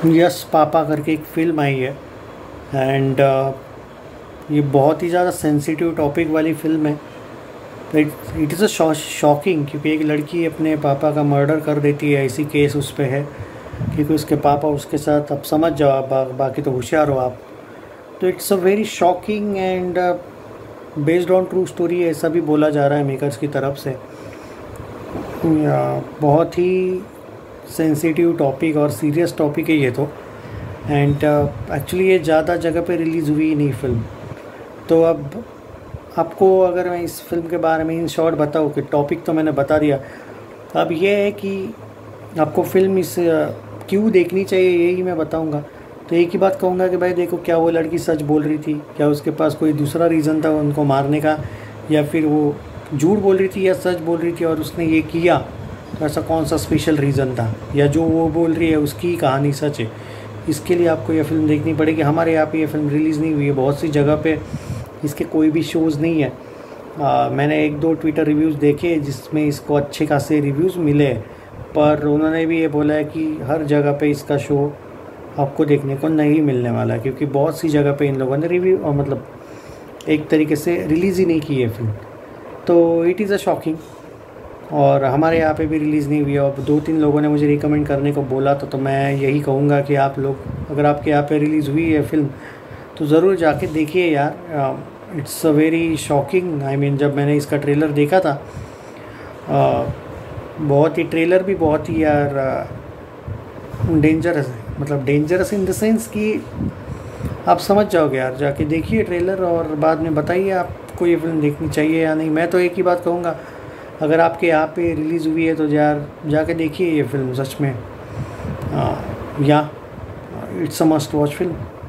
Yes papa करके एक film आई है। एंड ये बहुत ही ज़्यादा सेंसिटिव टॉपिक वाली फ़िल्म है। इट इज़ अ शॉकिंग, क्योंकि एक लड़की अपने पापा का मर्डर कर देती है। ऐसी केस उस पे है क्योंकि उसके पापा उसके साथ, अब समझ जाओ आप, बाकी तो होशियार हो आप। तो it's a very shocking and based on true story, ऐसा भी बोला जा रहा है मेकर्स की तरफ से। बहुत ही सेंसिटिव टॉपिक और सीरियस टॉपिक है ये तो। एंड एक्चुअली ये ज़्यादा जगह पे रिलीज़ हुई ही नहीं फिल्म। तो अब आपको अगर मैं इस फिल्म के बारे में इन शॉर्ट बताऊँ कि टॉपिक तो मैंने बता दिया, अब ये है कि आपको फिल्म इस क्यों देखनी चाहिए यही मैं बताऊंगा। तो एक ही बात कहूँगा कि भाई देखो, क्या वो लड़की सच बोल रही थी, क्या उसके पास कोई दूसरा रीज़न था उनको मारने का, या फिर वो झूठ बोल रही थी या सच बोल रही थी और उसने ये किया, तो ऐसा कौन सा स्पेशल रीज़न था, या जो वो बोल रही है उसकी कहानी सच है। इसके लिए आपको ये फ़िल्म देखनी पड़ेगी। हमारे यहाँ पे ये फ़िल्म रिलीज़ नहीं हुई है, बहुत सी जगह पे इसके कोई भी शोज़ नहीं है। मैंने एक दो ट्विटर रिव्यूज़ देखे जिसमें इसको अच्छे खासे रिव्यूज़ मिले, पर उन्होंने भी ये बोला है कि हर जगह पे इसका शो आपको देखने को नहीं मिलने वाला है, क्योंकि बहुत सी जगह पे इन लोगों ने रिव्यू मतलब एक तरीके से रिलीज़ ही नहीं की है फिल्म। तो इट इज़ अ शॉकिंग। और हमारे यहाँ पे भी रिलीज़ नहीं हुई है, और दो तीन लोगों ने मुझे रिकमेंड करने को बोला, तो मैं यही कहूँगा कि आप लोग, अगर आपके यहाँ पे रिलीज़ हुई है फिल्म, तो ज़रूर जाके देखिए यार। It's a very shocking. I mean, जब मैंने इसका ट्रेलर देखा था, बहुत ही, ट्रेलर भी बहुत ही यार डेंजरस है। मतलब डेंजरस इन द सेंस कि आप समझ जाओगे यार। जाके देखिए ट्रेलर और बाद में बताइए आपको ये फिल्म देखनी चाहिए या नहीं। मैं तो एक ही बात कहूँगा, अगर आपके यहाँ पे रिलीज़ हुई है तो यार जाके देखिए ये फिल्म सच में। या it's a must watch film.